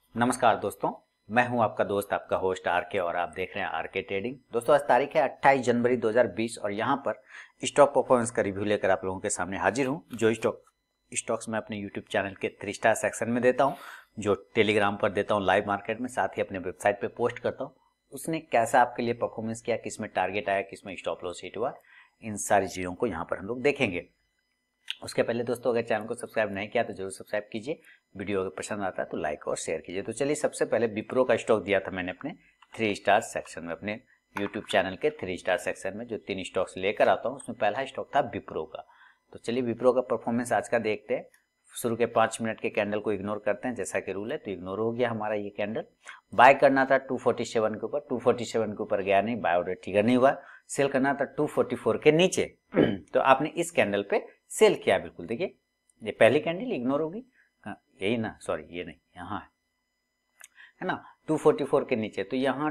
नमस्कार दोस्तों, मैं हूं आपका दोस्त आपका होस्ट आरके और आप देख रहे हैं आरके ट्रेडिंग। दोस्तों आज तारीख है 28 जनवरी 2020 और यहां पर स्टॉक परफॉर्मेंस का रिव्यू लेकर आप लोगों के सामने हाजिर हूं। जो स्टॉक्स मैं अपने यूट्यूब चैनल के 3 स्टार सेक्शन में देता हूं, जो टेलीग्राम पर देता हूं लाइव मार्केट में, साथ ही अपने वेबसाइट पे पोस्ट करता हूं, उसने कैसा आपके लिए परफॉर्मेंस किया, किस में टारगेट आया, किस में स्टॉप लॉस हिट हुआ, इन सारी चीज़ों को यहाँ पर हम लोग देखेंगे। उसके पहले दोस्तों अगर चैनल को सब्सक्राइब नहीं किया तो जरूर सब्सक्राइब कीजिए। वीडियो अगर पसंद आता है तो लाइक और शेयर कीजिए। तो चलिए, सबसे पहले विप्रो का स्टॉक दिया था मैंने अपने 3 स्टार सेक्शन में, अपने यूट्यूब चैनल के 3 स्टार सेक्शन में जो 3 स्टॉक्स लेकर आता हूँ उसमें पहला स्टॉक था विप्रो का। तो चलिए विप्रो का परफॉर्मेंस आज का देखते हैं। शुरू के 5 मिनट के कैंडल को इग्नोर करते हैं, जैसा कि रूल है, तो इग्नोर हो गया हमारा ये कैंडल। बाय करना था 247 के ऊपर, 247 के ऊपर गया नहीं, बाय ऑर्डर ट्रिगर नहीं हुआ। सेल करना था 244 के नीचे तो आपने इस कैंडल पे सेल किया। बिल्कुल देखिए, ये पहली कैंडल इग्नोर होगी, यही ना, सॉरी ये नहीं, यहाँ है ना 244 के नीचे। तो यहाँ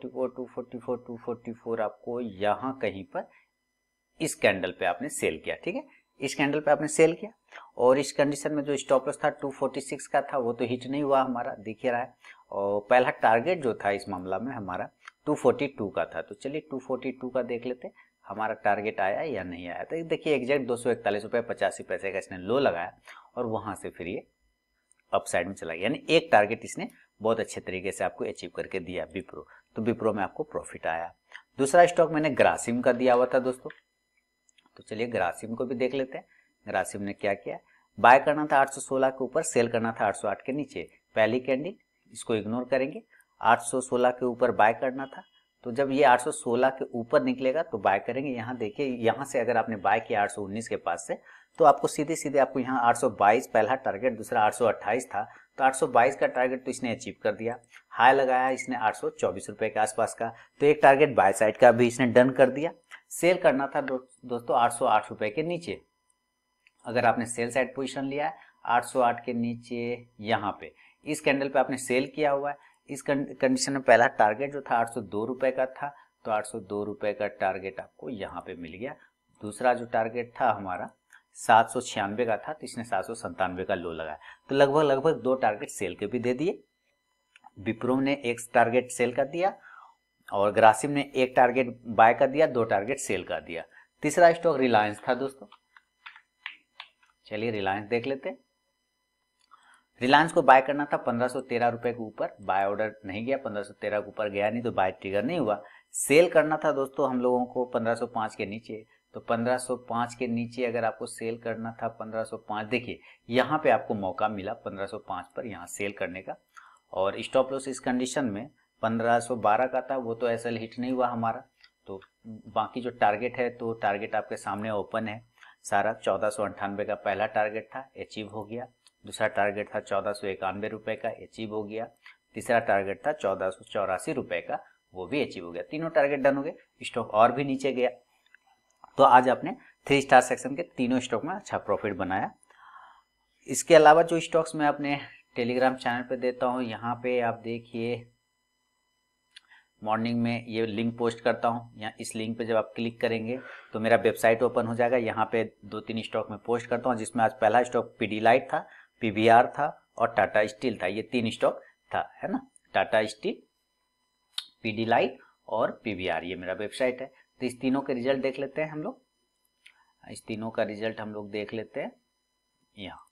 244 आपको यहाँ कहीं पर इस कैंडल पे आपने सेल किया। ठीक है, इस कैंडल पे आपने सेल किया और इस कंडीशन में जो स्टॉप लॉस था 246 का था, वो तो हिट नहीं हुआ हमारा, दिख रहा है। और पहला टारगेट जो था इस मामला में हमारा 242 का था। तो चलिए 242 का देख लेते हैं हमारा टारगेट आया या नहीं आया। तो देखिए एग्जैक्ट 241 रुपये 85 पैसे का इसने लो लगाया और वहां से फिर ये अपसाइड में चला गया, यानी एक टारगेट इसने बहुत अच्छे तरीके से आपको अचीव करके दिया विप्रो। तो विप्रो में आपको प्रॉफिट आया। दूसरा स्टॉक मैंने ग्रासिम का दिया हुआ था दोस्तों, तो चलिए ग्रासिम को भी देख लेते हैं। ग्रासिम ने क्या किया, बाय करना था 816 के ऊपर, सेल करना था 808 के नीचे। पहली कैंडल इसको इग्नोर करेंगे, 816 के ऊपर बाय करना था। तो जब ये 816 के ऊपर निकलेगा तो बाय करेंगे। यहाँ देखिए, यहाँ से अगर आपने बाय किया 819 के पास से, तो आपको सीधे सीधे आपको यहाँ 822 पहला टारगेट, दूसरा 828 था, तो 822 का टारगेट तो इसने अचीव कर दिया। हाई लगाया इसने 824 रुपए के आसपास का, तो एक टारगेट बाय साइड का भी इसने डन कर दिया। सेल करना था दोस्तों 808 रुपए के नीचे। अगर आपने सेल साइड पोजीशन लिया है 808 के नीचे, यहाँ पे इस कैंडल पे आपने सेल किया हुआ है, इस कंडीशन में पहला टारगेट जो था 802 रुपए का था, तो 802 रुपए का टारगेट आपको यहाँ पे मिल गया। दूसरा जो टारगेट था हमारा 796 का था, तो इसने 797 का लो लगाया। तो लगभग 2 टारगेट सेल के भी दे दिए। विप्रो ने 1 टारगेट सेल कर दिया और ग्रासिम ने 1 टारगेट बाय कर दिया, 2 टारगेट सेल कर दिया। तीसरा स्टॉक रिलायंस था दोस्तों, चलिए रिलायंस देख लेते हैं। रिलायंस को बाय करना था 1513 रुपए के ऊपर, बाय ऑर्डर नहीं गया, 1513 के ऊपर गया नहीं तो बाय ट्रिगर नहीं हुआ। सेल करना था दोस्तों हम लोगों को 1505 के नीचे, तो 1505 के नीचे अगर आपको सेल करना था 1505, देखिए यहाँ पे आपको मौका मिला 1505 पर यहाँ सेल करने का। और स्टॉप लॉस इस कंडीशन में 1512 का था, वो तो एसएल हिट नहीं हुआ हमारा। तो बाकी जो टारगेट है, तो टारगेट आपके सामने ओपन है सारा। 1498 का पहला टारगेट था, अचीव हो गया। दूसरा टारगेट था 1491 रुपए का, अचीव हो गया। तीसरा टारगेट था 1484 रुपए का, वो भी अचीव हो गया। तीनों टारगेट डन हो गए। स्टॉक और भी नीचे गया, तो आज आपने 3 स्टार सेक्शन के तीनों स्टॉक में अच्छा प्रॉफिट बनाया। इसके अलावा जो स्टॉक्स मैं अपने टेलीग्राम चैनल पे देता हूँ, यहाँ पे आप देखिए मॉर्निंग में ये लिंक पोस्ट करता हूँ। यहाँ इस लिंक पे जब आप क्लिक करेंगे तो मेरा वेबसाइट ओपन हो जाएगा। यहाँ पे 2-3 स्टॉक में पोस्ट करता हूँ, जिसमें आज पहला स्टॉक पीडीलाइट था, पीवीआर था और टाटा स्टील था। ये 3 स्टॉक था, है ना, टाटा स्टील, पीडीलाइट और पीवीआर। ये मेरा वेबसाइट है। तो इस तीनों के रिजल्ट देख लेते हैं हम लोग। इस तीनों का रिजल्ट हम लोग देख लेते हैं। यहाँ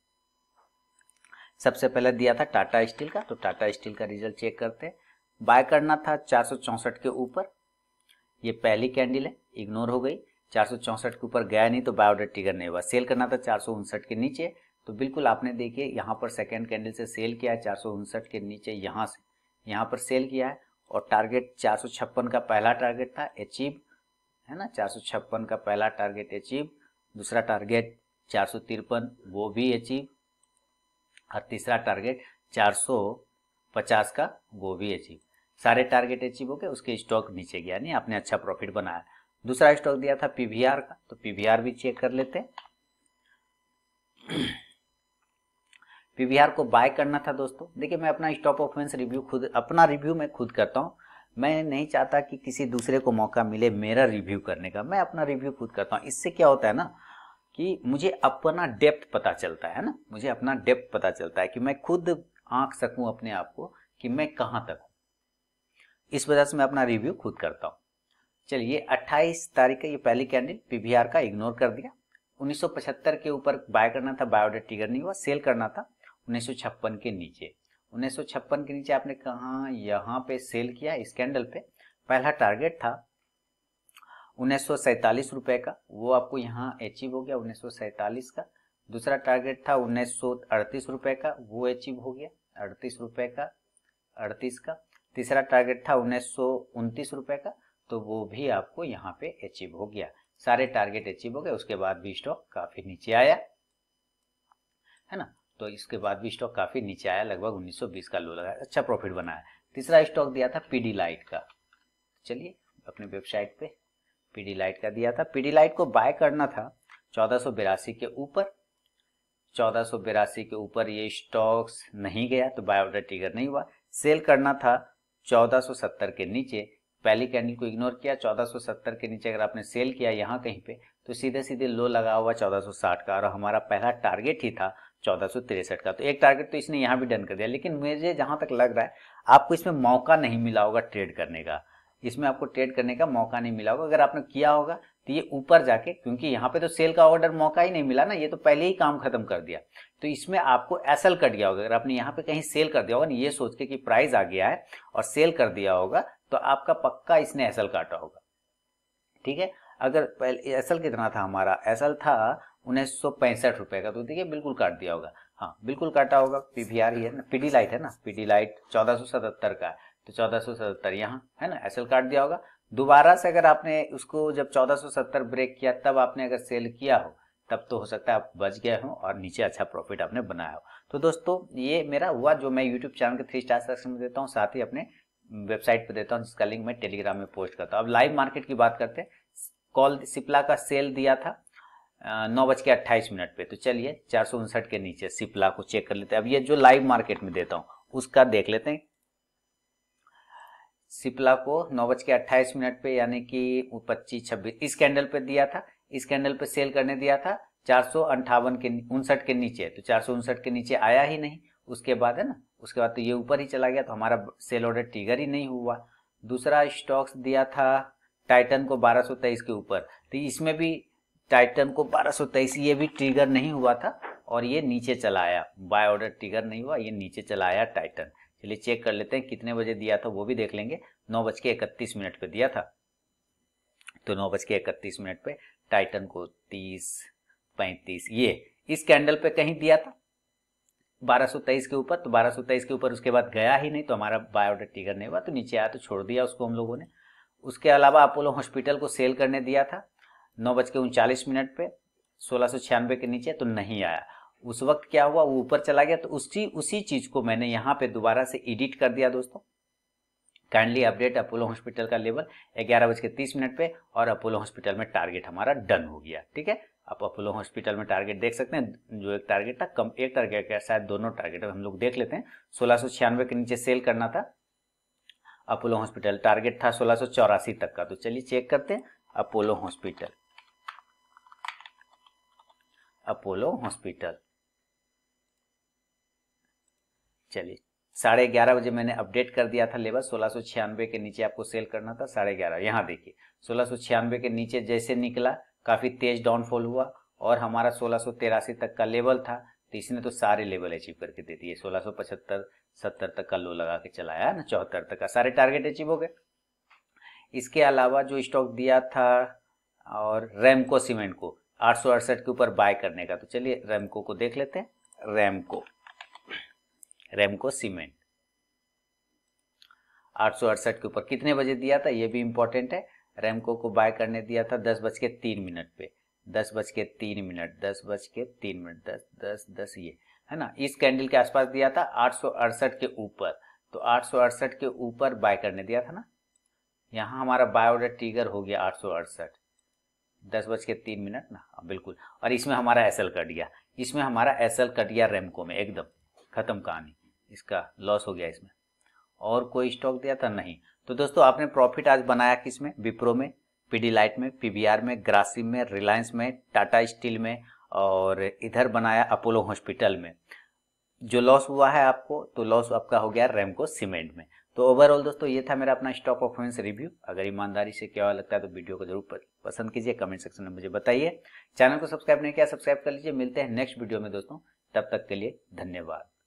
सबसे पहले दिया था टाटा स्टील का, तो टाटा स्टील का रिजल्ट चेक करते हैं। बाय करना था 464 के ऊपर, ये पहली कैंडल है, इग्नोर हो गई। 464 के ऊपर गया नहीं तो बाय ऑर्डर ट्रिगर नहीं हुआ। सेल करना था 459 के नीचे, तो बिल्कुल आपने देखिए यहाँ पर सेकेंड कैंडल से सेल किया है 459 के नीचे, यहाँ से यहाँ पर सेल किया है। और टारगेट 456 का पहला टारगेट था, अचीव, है ना, 456 का पहला टारगेट अचीव। दूसरा टारगेट 453, वो भी अचीव। और तीसरा टारगेट 450 का, वो भी अचीव। सारे टारगेट अचीव हो गए। उसके स्टॉक नीचे गया नहीं, आपने अच्छा प्रॉफिट बनाया। दूसरा स्टॉक दिया था पीवीआर का, तो पीवीआर भी चेक कर लेते हैं। पीवीआर को बाय करना था दोस्तों। देखिए मैं अपना स्टॉप परफॉर्मेंस रिव्यू अपना रिव्यू मैं खुद करता हूँ। मैं नहीं चाहता कि किसी दूसरे को मौका मिले मेरा रिव्यू करने का, मैं अपना रिव्यू खुद करता हूँ। इससे क्या होता है ना कि मुझे अपना डेप्थ पता चलता है ना, मुझे अपना डेप्थ पता चलता है कि मैं खुद आंक सकूं अपने आप को कि मैं कहां तक हूं। इस वजह से मैं अपना रिव्यू खुद करता हूं। चलिए 28 तारीख का ये पहली कैंडल पीवीआर का इग्नोर कर दिया। 1975 के ऊपर बाय करना था, बायोडेट ट्रिगर नहीं हुआ। सेल करना था 1956 के नीचे। 1956 के नीचे आपने कहा यहाँ पे सेल किया इस कैंडल पे। पहला टारगेट था 1947 रुपए का, वो आपको यहाँ अचीव हो गया 1947 का। दूसरा टारगेट था 1938 रुपए का, वो अचीव हो गया 38 रुपए का 38 का। तीसरा टारगेट था 1929 रुपए का, तो वो भी आपको यहाँ पे अचीव हो गया। सारे टारगेट अचीव हो गए। उसके बाद भी स्टॉक काफी नीचे आया है ना, तो इसके बाद भी स्टॉक काफी नीचे आया, लगभग 1920 का लो लगा, अच्छा प्रॉफिट बनाया। तीसरा स्टॉक दिया था पीडीलाइट का। चलिए अपने वेबसाइट पे पीडीलाइट का दिया था। पीडीलाइट को बाय करना था 1482 के ऊपर। 1482 के ऊपर ये स्टॉक्स नहीं गया तो बाय ऑर्डर ट्रिगर नहीं हुआ। सेल करना था 1470 के नीचे। पहली कैंडल को इग्नोर किया। 1470 के नीचे अगर आपने सेल किया यहाँ कहीं पे तो सीधे सीधे लो लगा हुआ 1460 का, और हमारा पहला टारगेट ही था 1463 का। तो एक टारगेट तो इसने यहाँ भी डन कर दिया, लेकिन मुझे जहां तक लग रहा है आपको इसमें मौका नहीं मिला होगा ट्रेड करने का। इसमें आपको ट्रेड करने का मौका नहीं मिला होगा। अगर आपने किया होगा तो ये ऊपर जाके, क्योंकि यहाँ पे तो सेल का ऑर्डर मौका ही नहीं मिला ना, ये तो पहले ही काम खत्म कर दिया, तो इसमें आपको एसएल कट गया होगा। अगर आपने यहाँ पे कहीं सेल कर दिया होगा, ये सोच के कि प्राइस आ गया है और सेल कर दिया होगा, तो आपका पक्का इसने एसएल काटा होगा। ठीक है, अगर पहले एसएल कितना था हमारा, एसएल था 1965 रुपए का, तो देखिए बिल्कुल काट दिया होगा। हाँ बिल्कुल काटा होगा। पीवीआर ही है ना, पीडीलाइट है ना, पीडीलाइट 1477 का है, तो 1477 यहाँ है ना, एसएल काट दिया होगा। दोबारा से अगर आपने उसको जब 1470 ब्रेक किया तब आपने अगर सेल किया हो, तब तो हो सकता है आप बच गए हो और नीचे अच्छा प्रॉफिट आपने बनाया हो। तो दोस्तों ये मेरा हुआ जो मैं यूट्यूब चैनल के 3 स्टार सेक्शन में देता हूँ, साथ ही अपने वेबसाइट पे देता हूँ, जिसका लिंक मैं टेलीग्राम में पोस्ट करता हूँ। अब लाइव मार्केट की बात करते हैं। कॉल सिप्ला का सेल दिया था 9:28 पे, तो चलिए 459 के नीचे सिप्ला को चेक कर लेते हैं। अब ये जो लाइव मार्केट में देता हूँ उसका देख लेते हैं। सिप्ला को 9:28 पे यानी कि 25-26 इस कैंडल पे दिया था। इस कैंडल पे सेल करने दिया था 459 के नीचे, तो 459 के नीचे आया ही नहीं। उसके बाद है ना, उसके बाद तो ये ऊपर ही चला गया, तो हमारा सेल ऑर्डर ट्रिगर ही नहीं हुआ। दूसरा स्टॉक्स दिया था टाइटन को 1223 के ऊपर, तो इसमें भी टाइटन को 1223 ये भी ट्रिगर नहीं हुआ था और ये नीचे चला आया। बाय ऑर्डर ट्रिगर नहीं हुआ, ये नीचे चला आया टाइटन। चलिए चेक कर लेते हैं कितने बजे दिया था, वो भी देख लेंगे। 9:31 पे दिया था, तो 9:31 पे टाइटन को 30-35 ये इस कैंडल पे कहीं दिया था 1223 के ऊपर, तो 1223 के ऊपर उसके बाद गया ही नहीं, तो हमारा बाय ऑर्डर ट्रिगर नहीं हुआ, तो नीचे आया तो छोड़ दिया उसको हम लोगों ने। उसके अलावा अपोलो हॉस्पिटल को सेल करने दिया था 9:39 पे 1696 के नीचे, तो नहीं आया। उस वक्त क्या हुआ, वो ऊपर चला गया, तो उसी चीज को मैंने यहाँ पे दोबारा से एडिट कर दिया दोस्तों। काइंडली अपडेट अपोलो हॉस्पिटल का लेवल 11:30 पे, और अपोलो हॉस्पिटल में टारगेट हमारा डन हो गया। ठीक है, आप अपोलो हॉस्पिटल में टारगेट देख सकते हैं। जो एक टारगेट था कम, एक टारगेट क्या शायद दोनों टारगेट हम लोग देख लेते हैं। 1696 के नीचे सेल करना था अपोलो हॉस्पिटल, टारगेट था 1684 तक का। तो चलिए चेक करते हैं अपोलो हॉस्पिटल। अपोलो हॉस्पिटल चलिए 11:30 बजे मैंने अपडेट कर दिया था लेवल 1696 के नीचे आपको सेल करना था 11:30। यहाँ देखिए 1696 के नीचे जैसे निकला काफी तेज डाउनफॉल हुआ और हमारा 1683 तक का लेवल था, तो इसने तो सारे लेवल अचीव करके दे दिए। 1675-70 तक का लो लगा के चलाया ना, 74 तक का सारे टारगेट अचीव हो गए। इसके अलावा जो स्टॉक दिया था और रेमको सीमेंट को 868 के ऊपर बाय करने का, तो चलिए रेमको को देख लेते हैं। रेमको सीमेंट 868 के ऊपर कितने बजे दिया था, ये भी इंपॉर्टेंट है। रेमको को बाय करने दिया था 10:03 पे, 10:03, 10:03, 10 ये है ना, इस कैंडल के आसपास दिया था 868 के ऊपर, तो 868 के ऊपर बाय करने दिया था ना। यहाँ हमारा बाय ऑर्डर ट्रिगर हो गया 868, 10:03 ना, बिल्कुल। और इसमें हमारा एसएल कट गया, इसमें हमारा एसएल कट गया रेमको में, एकदम खत्म कहानी, इसका लॉस हो गया इसमें। और कोई स्टॉक दिया था नहीं। तो दोस्तों आपने प्रॉफिट आज बनाया किसमें, विप्रो में, पीडीलाइट में, पीवीआर में, ग्रासिम में, रिलायंस में, टाटा स्टील में, और इधर बनाया अपोलो हॉस्पिटल में। जो लॉस हुआ है आपको, तो लॉस आपका हो गया रैमको सीमेंट में। तो ओवरऑल दोस्तों ये था मेरा अपना स्टॉक परफॉर्मेंस रिव्यू। अगर ईमानदारी से क्या लगता है तो वीडियो को जरूर पसंद कीजिए, कमेंट सेक्शन में मुझे बताइए। चैनल को सब्सक्राइब नहीं किया, सब्सक्राइब कर लीजिए। मिलते हैं नेक्स्ट वीडियो में दोस्तों, तब तक के लिए धन्यवाद।